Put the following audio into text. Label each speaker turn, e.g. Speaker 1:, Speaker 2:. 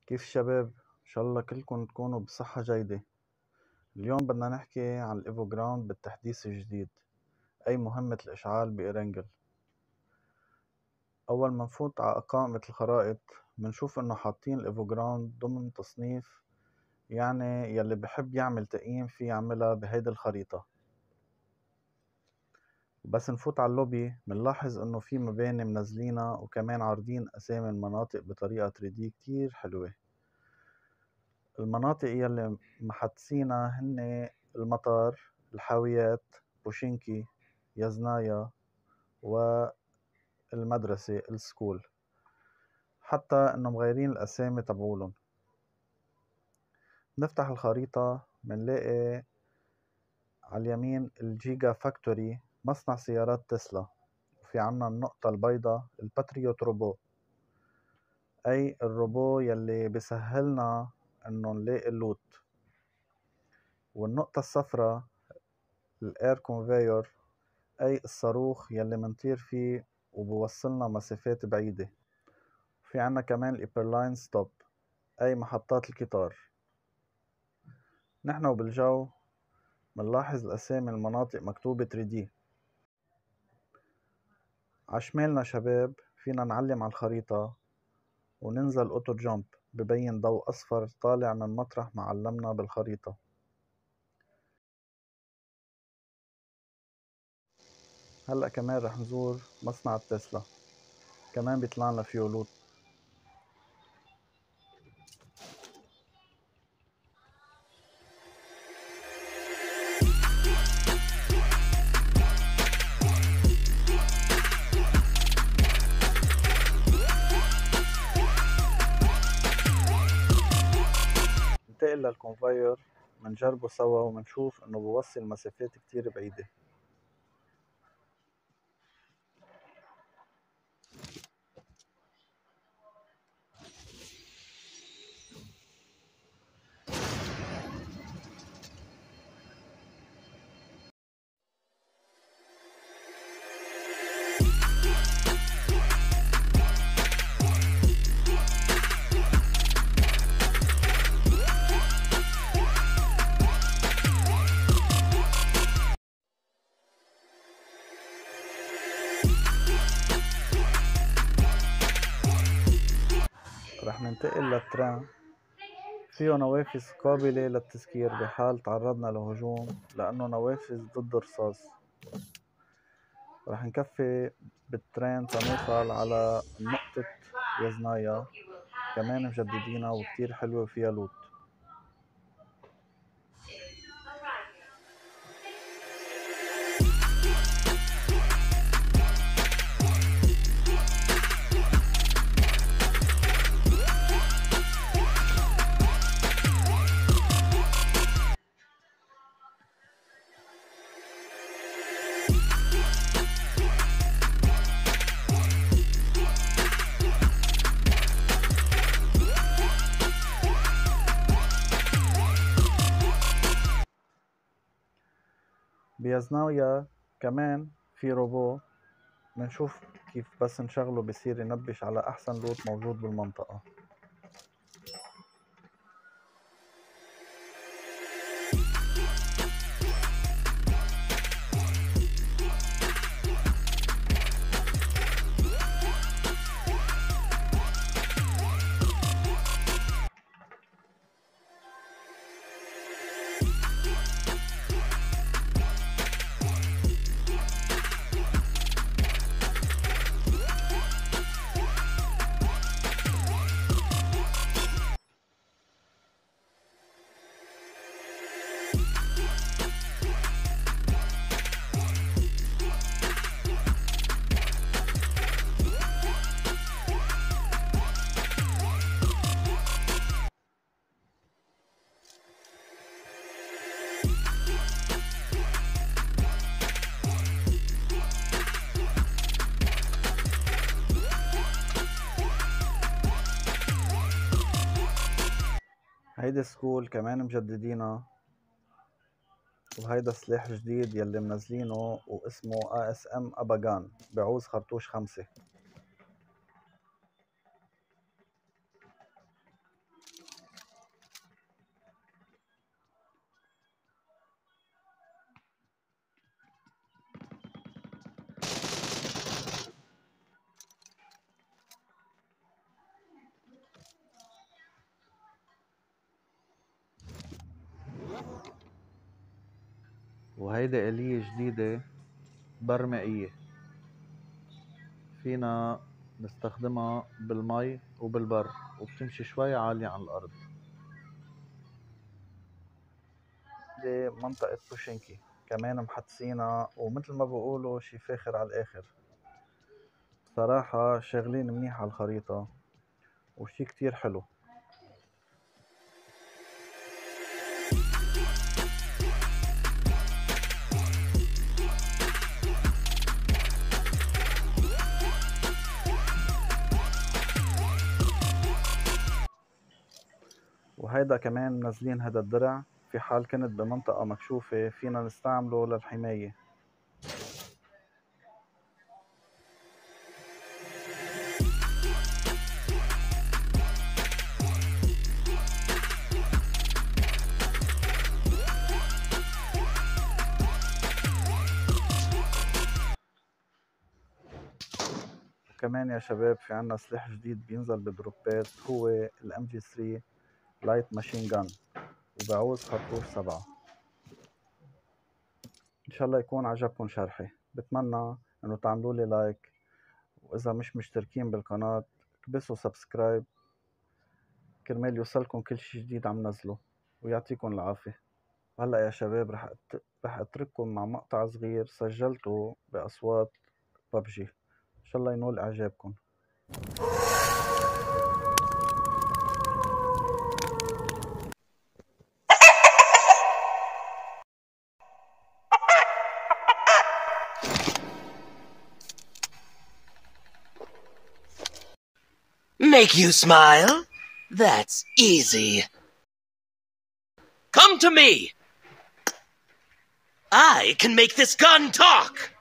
Speaker 1: كيف الشباب؟ إن شاء الله كلكم تكونوا بصحة جيدة. اليوم بدنا نحكي عن الإيفوجراوند بالتحديث الجديد، أي مهمة الإشعال بإيرنجل. أول ما نفوت على قائمة الخرائط منشوف إنه حاطين الإيفوجراوند ضمن تصنيف، يعني يلي بحب يعمل تقييم في يعملها بهيدي الخريطة. بس نفوت على اللوبي منلاحظ إنه في مباني منزلينها وكمان عارضين أسامي المناطق بطريقة 3D كتير حلوة. المناطق يلي محدثينها هن المطار، الحاويات، بوشينكي، يزنايا، والمدرسة السكول، حتى انه مغيرين الاسامي تبعولن. نفتح الخريطة منلاقي على اليمين الجيجا فاكتوري، مصنع سيارات تسلا، وفي عنا النقطة البيضاء الباتريوت روبو، اي الروبو يلي بيسهلنا انه نلاقي اللوت. والنقطة الصفراء الاير كونفيور، أي الصاروخ يلي منطير فيه وبوصلنا مسافات بعيدة. في عنا كمان الإيبرلاين ستوب، أي محطات القطار. نحن وبالجو منلاحظ الأسامي المناطق مكتوبة 3D. عشمالنا شباب فينا نعلم على الخريطة وننزل أوتو جامب، ببين ضوء أصفر طالع من مطرح ما علمنا بالخريطة. هلأ كمان رح نزور مصنع التسلا، كمان بيطلعنا فيه لوت. ننتقل للكونفاير منجربه سوا ومنشوف انه بوصل مسافات كتير بعيدة. رح ننتقل للتران، فيه نوافذ قابلة للتسكير بحال تعرضنا لهجوم، لأنه نوافذ ضد الرصاص. رح نكفي بالترين تنوصل على نقطة يزنايا، كمان مجددينها وكتير حلوة وفيها لوت. بيزناويا كمان في روبو، منشوف كيف بس نشغله بصير ينبش على أحسن لوت موجود بالمنطقة. هيدا سكول كمان مجددينها، وهيدا سلاح جديد يلي منزلينه واسمه ASM أباغان، بعوز خرطوش 5. وهيدي آلية جديدة برمائية فينا نستخدمها بالمي وبالبر وبتمشي شوي عالية عن الأرض. دي منطقة بوشينكي كمان محدثينها ومثل ما بقولوا شي فاخر على الآخر. صراحة شغلين منيح على الخريطة وشي كتير حلو. وهيدا كمان منزلين هذا الدرع في حال كنت بمنطقة مكشوفة فينا نستعمله للحماية. وكمان يا شباب في عنا سلاح جديد بينزل بدروبات هو الام جي 3 لايت ماشين جان وبعوز خرطوش 7. ان شاء الله يكون عجبكم شرحي. بتمنى انه تعملوا لي لايك، واذا مش مشتركين بالقناة كبسوا سبسكرايب كرمال يوصلكم كل شي جديد عم نزله، ويعطيكم العافية. هلا يا شباب رح اترككم مع مقطع صغير سجلته باصوات ببجي، ان شاء الله ينول اعجابكم.
Speaker 2: Make you smile? That's easy. Come to me! I can make this gun talk!